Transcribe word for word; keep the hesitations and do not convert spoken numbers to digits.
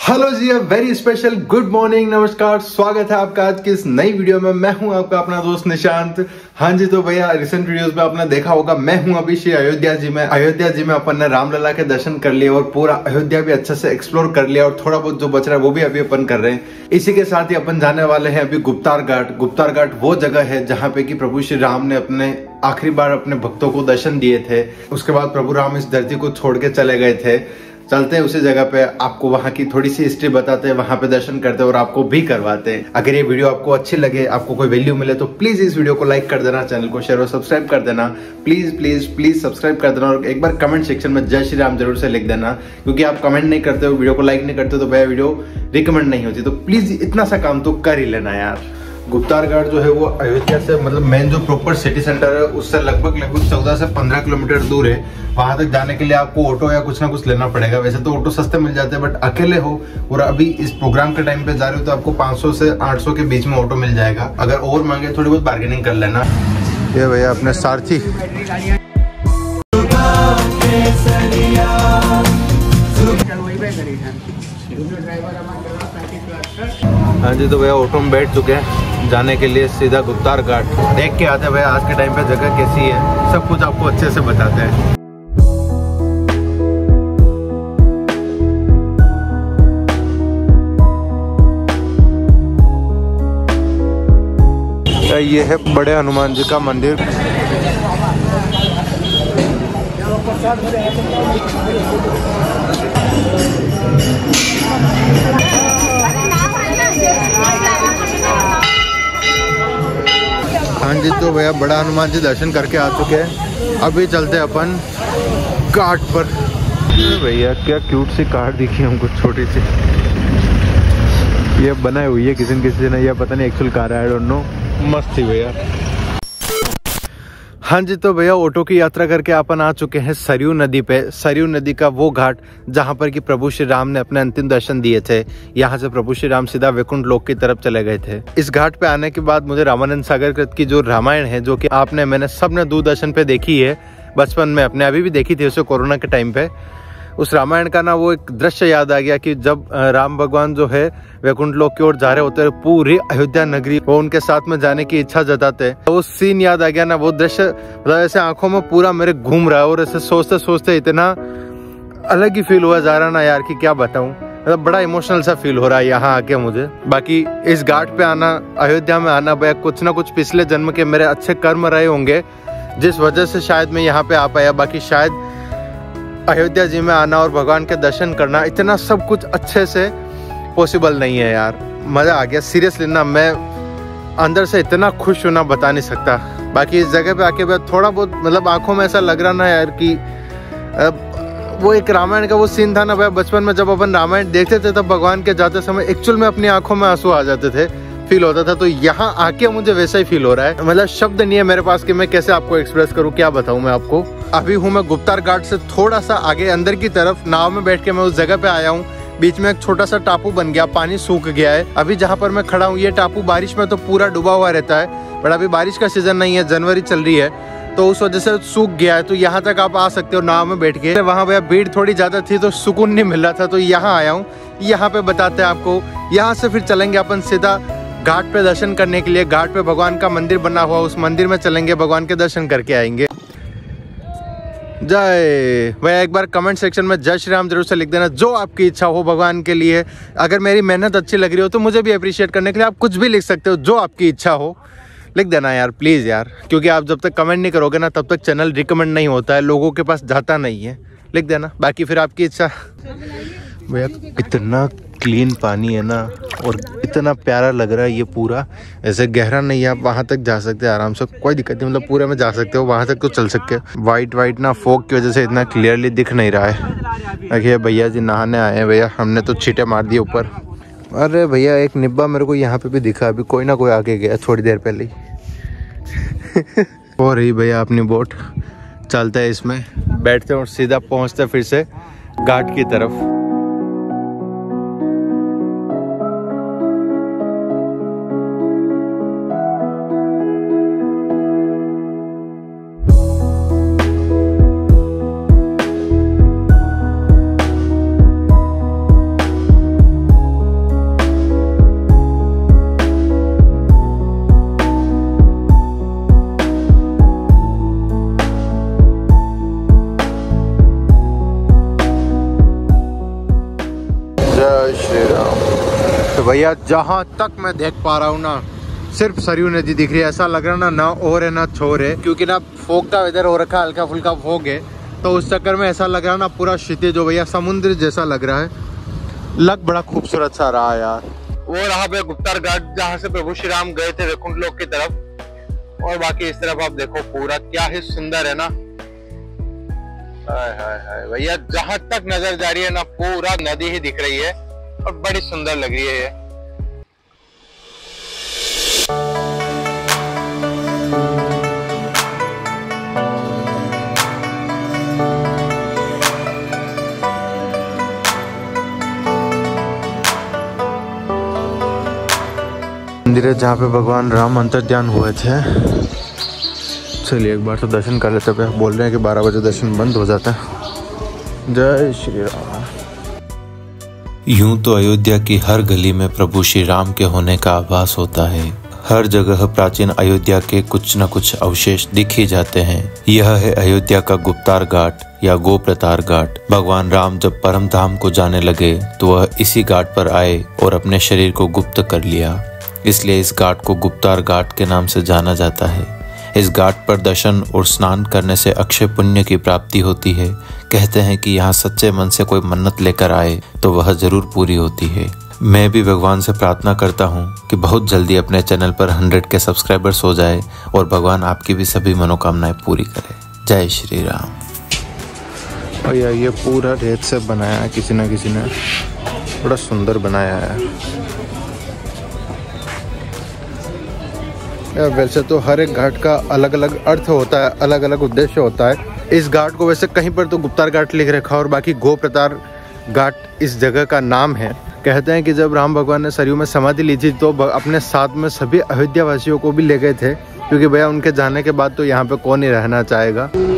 Hello जी, very special good morning, नमस्कार, स्वागत है आपका आज की इस नई वीडियो में। मैं हूं आपका अपना दोस्त निशांत। हाँ जी, तो भैया रिसेंट वीडियोस में आपने देखा होगा मैं हूं अभी श्री अयोध्या जी में। अयोध्या जी में अपन ने रामलला के दर्शन कर लिए और पूरा अयोध्या भी अच्छे से एक्सप्लोर कर लिया और थोड़ा बहुत जो बच रहा है वो भी अभी अपन कर रहे हैं। इसी के साथ ही अपन जाने वाले हैं अभी गुप्तार घाट। गुप्तार घाट वो जगह है जहाँ पे की प्रभु श्री राम ने अपने आखिरी बार अपने भक्तों को दर्शन दिए थे। उसके बाद प्रभु राम इस धरती को छोड़ के चले गए थे। चलते हैं उसी जगह पे, आपको वहां की थोड़ी सी हिस्ट्री बताते हैं, वहां पे दर्शन करते हैं और आपको भी करवाते हैं। अगर ये वीडियो आपको अच्छी लगे, आपको कोई वैल्यू मिले तो प्लीज इस वीडियो को लाइक कर देना, चैनल को शेयर और सब्सक्राइब कर देना। प्लीज प्लीज प्लीज सब्सक्राइब कर देना और एक बार कमेंट सेक्शन में जय श्री राम जरूर से लिख देना, क्योंकि आप कमेंट नहीं करते हो, वीडियो को लाइक नहीं करते हो तो भैया वीडियो रिकमेंड नहीं होती। तो प्लीज इतना सा काम तो कर ही लेना यार। गुप्तार घाट जो है वो अयोध्या से मतलब मेन जो प्रॉपर सिटी सेंटर है उससे लगभग लगभग चौदह से पंद्रह किलोमीटर दूर है। वहां तक जाने के लिए आपको ऑटो या कुछ ना कुछ लेना पड़ेगा। वैसे तो ऑटो सस्ते मिल जाते हैं, बट अकेले हो और अभी इस प्रोग्राम के टाइम पे जा रहे हो तो आपको पाँच सौ से आठ सौ के बीच में ऑटो मिल जाएगा। अगर और मांगे थोड़ी बहुत बार्गेनिंग कर लेना। ये भैया अपने सारथी। हाँ जी, तो भैया ऑटो में बैठ चुके हैं जाने के लिए सीधा गुप्तार घाट। देख के आते हैं भैया आज के टाइम पे जगह कैसी है, सब कुछ आपको अच्छे से बताते हैं। ये है बड़े हनुमान जी का मंदिर। हाँ जी, तो भैया बड़ा हनुमान जी दर्शन करके आ चुके हैं। अभी चलते हैं अपन घाट पर। भैया क्या क्यूट सी कार दिखी हमको, छोटी सी। ये बनाई हुई है किसी न किसी ने, या पता नहीं एक्चुअल कार है, आई डोंट नो। मस्त थी भैया। हाँ जी, तो भैया ऑटो की यात्रा करके अपन आ चुके हैं सरयू नदी पे। सरयू नदी का वो घाट जहाँ पर कि प्रभु श्री राम ने अपने अंतिम दर्शन दिए थे। यहाँ से प्रभु श्री राम सीधा वैकुंठ लोक की तरफ चले गए थे। इस घाट पे आने के बाद मुझे रामानंद सागर कृत की जो रामायण है, जो कि आपने मैंने सबने दूरदर्शन पे देखी है बचपन में, अपने अभी भी देखी थी उसे कोरोना के टाइम पे, उस रामायण का ना वो एक दृश्य याद आ गया कि जब राम भगवान जो है वैकुंठ लोक की ओर जा रहे होते हैं, पूरी अयोध्या नगरी वो उनके साथ में जाने की इच्छा जताते हैं। वो सीन याद आ गया ना, वो दृश्य मतलब ऐसे आंखों में पूरा मेरे घूम रहा है और ऐसे सोचते सोचते इतना अलग ही फील हुआ जा रहा ना यार कि क्या बताऊं। मतलब बड़ा इमोशनल सा फील हो रहा है यहाँ आके मुझे। बाकी इस घाट पे आना, अयोध्या में आना भैया, कुछ ना कुछ पिछले जन्म के मेरे अच्छे कर्म रहे होंगे जिस वजह से शायद मैं यहाँ पे आ पाया। बाकी शायद अयोध्या जी में आना और भगवान के दर्शन करना इतना सब कुछ अच्छे से पॉसिबल नहीं है यार। मजा आ गया सीरियसली ना, मैं अंदर से इतना खुश हूं ना बता नहीं सकता। बाकी इस जगह पे आके थोड़ा बहुत मतलब आंखों में ऐसा लग रहा ना यार कि वो एक रामायण का वो सीन था ना भैया, बचपन में जब अपन रामायण देखते थे तब भगवान के जाते समय एक्चुअल में अपनी आंखों में आंसू आ जाते थे, फील होता था। तो यहाँ आके मुझे वैसा ही फील हो रहा है। मतलब शब्द नहीं है मेरे पास कि मैं कैसे आपको एक्सप्रेस करूँ, क्या बताऊँ मैं आपको। अभी हूँ मैं गुप्तार घाट से थोड़ा सा आगे अंदर की तरफ, नाव में बैठ के मैं उस जगह पे आया हूँ। बीच में एक छोटा सा टापू बन गया, पानी सूख गया है। अभी जहाँ पर मैं खड़ा हूँ ये टापू बारिश में तो पूरा डूबा हुआ रहता है, बट अभी बारिश का सीजन नहीं है, जनवरी चल रही है, तो उस वजह से सूख गया है। तो यहाँ तक आप आ सकते हो नाव में बैठ के। वहाँ भैया भीड़ थोड़ी ज्यादा थी तो सुकून नहीं मिल रहा था, तो यहाँ आया हूँ। यहाँ पे बताते हैं आपको। यहाँ से फिर चलेंगे अपन सीधा घाट पे दर्शन करने के लिए। घाट पे भगवान का मंदिर बना हुआ, उस मंदिर में चलेंगे, भगवान के दर्शन करके आएंगे। जय भैया, एक बार कमेंट सेक्शन में जय श्री राम जरूर से लिख देना, जो आपकी इच्छा हो भगवान के लिए। अगर मेरी मेहनत अच्छी लग रही हो तो मुझे भी अप्रिशिएट करने के लिए आप कुछ भी लिख सकते हो, जो आपकी इच्छा हो लिख देना यार प्लीज़ यार, क्योंकि आप जब तक कमेंट नहीं करोगे ना तब तक चैनल रिकमेंड नहीं होता है, लोगों के पास जाता नहीं है। लिख देना, बाकी फिर आपकी इच्छा। भैया इतना क्लीन पानी है ना और इतना प्यारा लग रहा है ये पूरा, ऐसे गहरा नहीं है, आप वहाँ तक जा सकते हैं आराम से, कोई दिक्कत नहीं। मतलब पूरे में जा सकते हो, वहाँ तक तो चल सकते हो। वाइट वाइट ना फॉग की वजह से इतना क्लियरली दिख नहीं रहा है। देखिए भैया जी नहाने आए हैं भैया, हमने तो छींटे मार दिए ऊपर। अरे भैया एक निब्बा मेरे को यहाँ पे भी दिखा, अभी कोई ना कोई आगे गया थोड़ी देर पहले ही। हो रही भैया अपनी बोट, चलते हैं इसमें, बैठते हैं और सीधा पहुँचते फिर से घाट की तरफ। जय श्री राम। तो भैया जहाँ तक मैं देख पा रहा हूँ ना, सिर्फ सरयू नदी दिख रही है। ऐसा लग रहा ना ना और है ना छोर है, क्योंकि ना फोग का वेदर हो रखा है, हल्का फुल्का फोग है, तो उस चक्कर में ऐसा लग रहा ना पूरा क्षितिज जो भैया समुद्र जैसा लग रहा है। लग बड़ा खूबसूरत सा रहा यार। वो रहा पे गुप्तार घाट जहाँ से प्रभु श्री राम गए थे वैकुंठ लोक की तरफ, और बाकी इस तरफ आप देखो पूरा क्या ही सुंदर है ना। हाय हाय हाय भैया, जहां तक नजर जा रही है ना पूरा नदी ही दिख रही है और बड़ी सुंदर लग रही है ये। मंदिर है जहाँ पे भगवान राम अंतर्ध्यान हुए थे। चलिए एक बार तो दर्शन कर लेते हैं। बोल रहे हैं कि बारह बजे दर्शन बंद हो जाता है। जय श्री राम। यूं तो अयोध्या की हर गली में प्रभु श्री राम के होने का आभास होता है। हर जगह प्राचीन अयोध्या के कुछ न कुछ अवशेष दिख ही जाते हैं। यह है अयोध्या का गुप्तार घाट या गोप्रतार घाट। भगवान राम जब परम धाम को जाने लगे तो वह इसी घाट पर आए और अपने शरीर को गुप्त कर लिया, इसलिए इस घाट को गुप्तार घाट के नाम से जाना जाता है। इस घाट पर दर्शन और स्नान करने से अक्षय पुण्य की प्राप्ति होती है। कहते हैं कि यहाँ सच्चे मन से कोई मन्नत लेकर आए तो वह जरूर पूरी होती है। मैं भी भगवान से प्रार्थना करता हूँ कि बहुत जल्दी अपने चैनल पर हंड्रेड के सब्सक्राइबर्स हो जाए और भगवान आपकी भी सभी मनोकामनाएं पूरी करे। जय श्री राम। भैया ये पूरा रेत से बनाया है किसी न किसी ने, बड़ा सुंदर बनाया है। वैसे तो हर एक घाट का अलग अलग अर्थ होता है, अलग अलग उद्देश्य होता है। इस घाट को वैसे कहीं पर तो गुप्तार घाट लिख रखा है और बाकी गोप्रतार घाट इस जगह का नाम है। कहते हैं कि जब राम भगवान ने सरयू में समाधि ली थी तो अपने साथ में सभी अयोध्या वासियों को भी ले गए थे, क्योंकि भैया उनके जाने के बाद तो यहाँ पे कौन ही रहना चाहेगा।